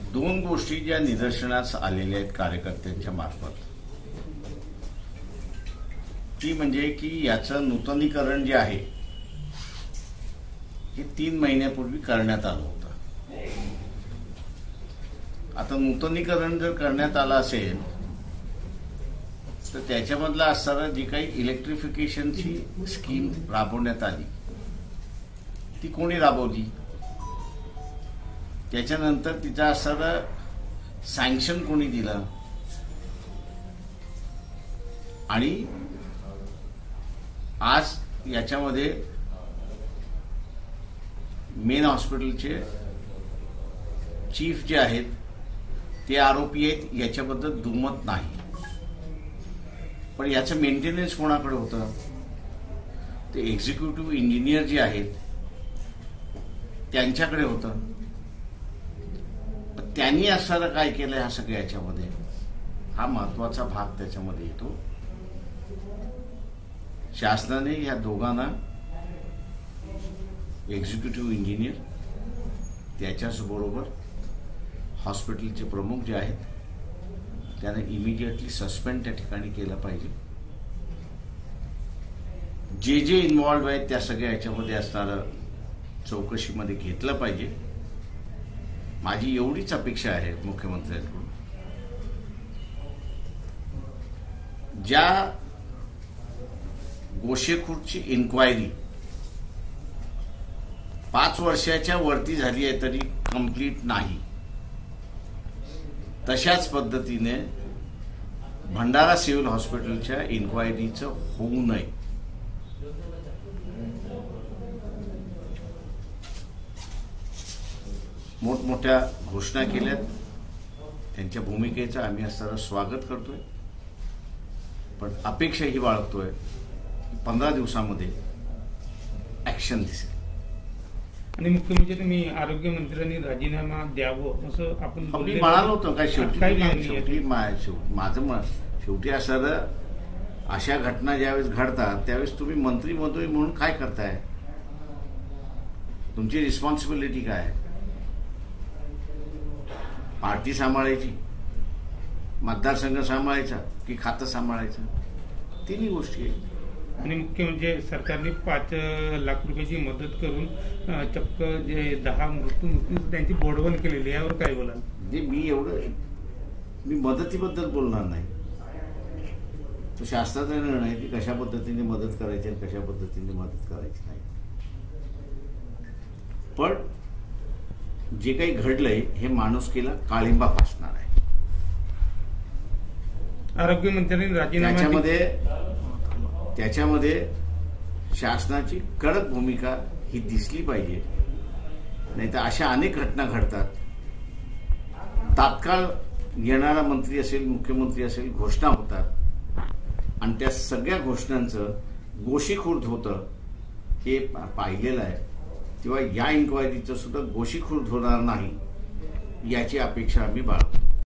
दोन गोष्टी ज्या निदर्शनास आलेल्या आहेत कार्यकर्त्यांच्या मार्फत, ती म्हणजे की याचं नूतनीकरण जे आहे हे 3 महिन्यापूर्वी करण्यात आलं होतं. आता नूतनीकरण जर करण्यात आलं असेल तर त्याच्यामधला असणारा जी काही इलेक्ट्रिफिकेशनची स्कीम राबवण्यात आली ती कोणी राबवली, त्याच्यानंतर तिचा असणारा सँक्शन कोणी दिलं, आणि आज याच्यामध्ये मेन हॉस्पिटलचे चीफ जे आहेत ते आरोपी आहेत याच्याबद्दल दुमत नाही. पण याचं मेंटेनन्स कोणाकडे होतं? ते एक्झिक्युटिव्ह इंजिनियर जे आहेत त्यांच्याकडे होतं. त्यांनी असणारं काय केलं ह्या सगळ्या याच्यामध्ये, हा महत्वाचा भाग त्याच्यामध्ये येतो. शासनाने ह्या दोघांना, एक्झिक्युटिव्ह इंजिनियर त्याच्याबरोबर हॉस्पिटलचे प्रमुख जे आहेत त्याने इमिडिएटली सस्पेंड त्या ठिकाणी केलं पाहिजे. जे जे इन्व्हॉल्व आहेत त्या सगळ्या याच्यामध्ये असणारं चौकशीमध्ये घेतलं पाहिजे. माझी एवढीच अपेक्षा आहे मुख्यमंत्र्यांकडून, ज्या गोसेखुर्दची इन्क्वायरी 5 वर्षाच्या वरती झाली आहे तरी कंप्लीट नाही, तशाच पद्धतीने भंडारा सिव्हिल हॉस्पिटलच्या इन्क्वायरीचं होऊ नये. मोठमोठ्या घोषणा केल्यात, त्यांच्या भूमिकेचं आम्ही असणारं स्वागत करतोय, पण अपेक्षा ही बाळगतोय 15 दिवसामध्ये ऍक्शन दिसेल. आणि मुख्य म्हणजे तुम्ही आरोग्यमंत्र्यांनी राजीनामा द्यावं असं आपण म्हणालो होतो काय? शेवटी असं अशा घटना ज्यावेळेस घडतात त्यावेळेस तुम्ही मंत्री म्हणून काय करताय? तुमची रिस्पॉन्सिबिलिटी काय? पार्टी सांभाळायची, मतदारसंघ सांभाळायचा की खातं सांभाळायचं? तिन्ही गोष्टी आहेत. आणि मुख्य म्हणजे सरकारने 5 लाख रुपयाची मदत करून चक्क जे 10 मृत्यू त्यांची बोडवण केलेली, यावर काय बोलाल? मी मदतीबद्दल बोलणार नाही. तो शासनाचा निर्णय की कशा पद्धतीने मदत करायची आणि कशा पद्धतीने मदत करायची नाही. पण जे काही घडलंय हे माणुसकीला काळिंबा फासणार आहे. आरोग्यमंत्र्यांनी राजीनामा, त्याच्यामध्ये शासनाची कडक भूमिका ही दिसली पाहिजे. नाही तर अशा अनेक घटना घडतात, तात्काळ येणारा मंत्री असेल, मुख्यमंत्री असेल, घोषणा होतात आणि त्या सगळ्या घोषणांचं गोशीखुर्द होतं हे पाहिलेलं आहे. तेव्हा या इन्क्वायरीचं सुद्धा गोशीखुर्द होणार नाही याची अपेक्षा आम्ही बाळगतो.